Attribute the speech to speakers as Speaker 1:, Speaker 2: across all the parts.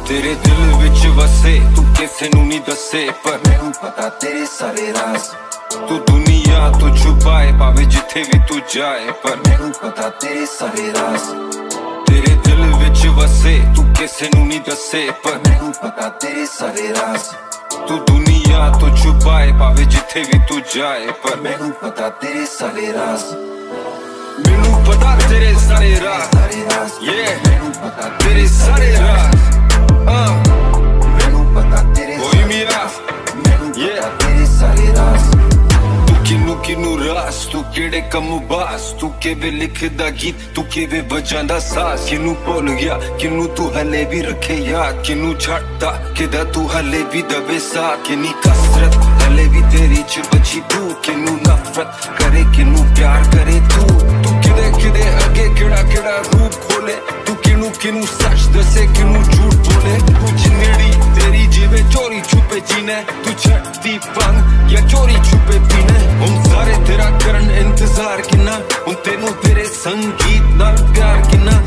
Speaker 1: तेरे दिल विच वसे तू किसे नू नहीं दसे, पर
Speaker 2: मैनू पता तेरे सारे राज।
Speaker 1: तू दुनिया तो छुपाए पावे जिथे भी तू जाए, पर
Speaker 2: मैनू पता तेरे सारे राज।
Speaker 1: तेरे दिल विच वसे तू किसे नू नहीं दसे, पर
Speaker 2: मैनू पता तेरे सारे राज।
Speaker 1: तू दुनिया तो छुपाए पावे जिथे भी तू जाए, पर
Speaker 2: मैनू पता तेरे सारे राज।
Speaker 1: मैनू पता तेरे सारे राज,
Speaker 2: मैनू पता
Speaker 1: तेरे सारे राज।
Speaker 2: मैनू पता तेरे
Speaker 1: कोई मेरा
Speaker 2: मैनू पता तेरे सारे राज।
Speaker 1: तू किनू किनू रास, तू केड़े कम बास, तू केवे लिखदा गीत, तू केवे बजांदा सास। किनू भुल गया किनू तू हले भी रखे याद, किनू छड़दा किदा तू हले भी दबे साथ। किन्नी कसरत हले भी तेरी च बची तू, किनू नफरत करे किनू प्यार करे तू। तू किदे किदे अगे केड़ा केड़ा रूप खोले, तू किनू किनू सच दसे किनू झूठ बोले। तू जिंदड़ी तेरी जिवे चोरी छुपे जीने, तू छटती पंग या चोरी छुपे पीने। हम सारे तेरा करन इंतजार किन्ना, हम तेनू तेरे संगीत नाल प्यार किन्ना।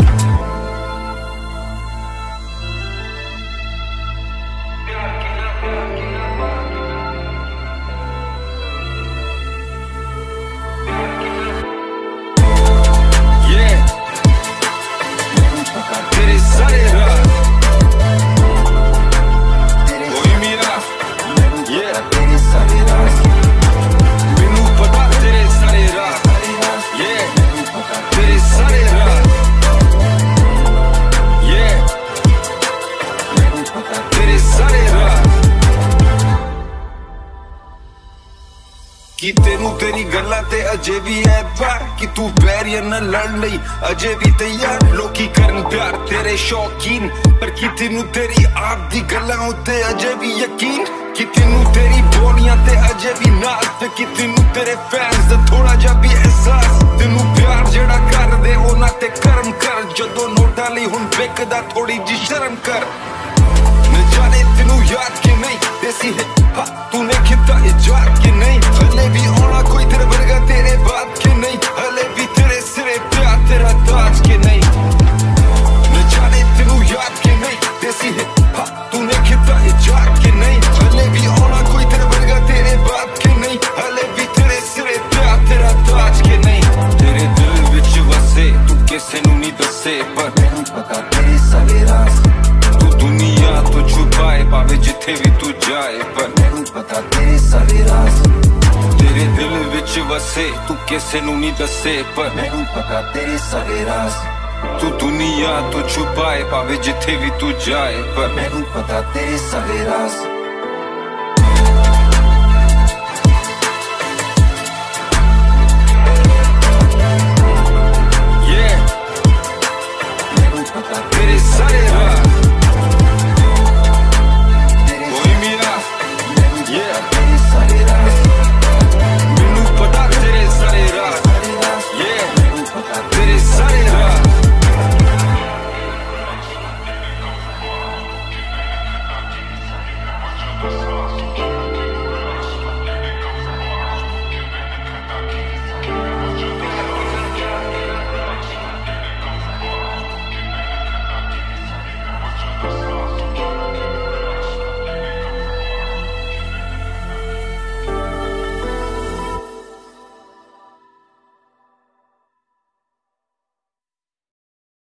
Speaker 1: तेरे सारे राज कोई मेरा
Speaker 2: तेरे सारे राज।
Speaker 1: मैनू पता तेरे सारे राज, तेरे सारे राज, तेरे सारे राज। कि तेनू तेरी गल्लां ते अजे भी है प्यार, कि तू बैरियर न लड़ लई अजे भी तैयार। लोकी करन प्यार तेरे शौकीन, पर कि तेनू तेरी आप दी गल्लां उत्ते अजे भी यकीन। कि तेनू तेरी बोलियां ते अजे भी नाज, ते कि तेनू तेरे फैंस दा थोड़ा जा भी एहसास। तेनू प्यार जेड़ा कर दे उन्हां ते कर्म कर, जदों नोटां लई हुण बिकदा थोड़ी जी शर्म कर। न जाने तेनू याद कि नहीं देसी हिप हॉप तूने कितना इजाद कि नहीं, हले भी आना कोई तेरे वर्गा तेरे बाद कि नहीं, हले भी तेरे सिरे प्यार तेरा ताज कि नहीं। न जाने तेनू याद कि नहीं देसी हिप हॉप तूने कितना इजाद कि नहीं, हले भी आना कोई तेरे वर्गा तेरे बाद कि नहीं, हले भी तेरे सिरे प्यार तेरा ताज कि नहीं। तेरे दिल विच वसे तू किसे नू नहीं दसे, पर
Speaker 2: मैनू पता तेरे सारे राज।
Speaker 1: तू दुनिया तो छुपाए पावे जिथे भी तू जाए, पर
Speaker 2: मैनू पता तेरे सारे राज।
Speaker 1: तेरे दिल विच वसे तू किसे नू नहीं दसे, पर
Speaker 2: मैनू पता तेरे सारे राज।
Speaker 1: तू दुनिया तो छुपाए पावे जिथे भी तू जाए, पर
Speaker 2: मैनू पता तेरे सारे राज।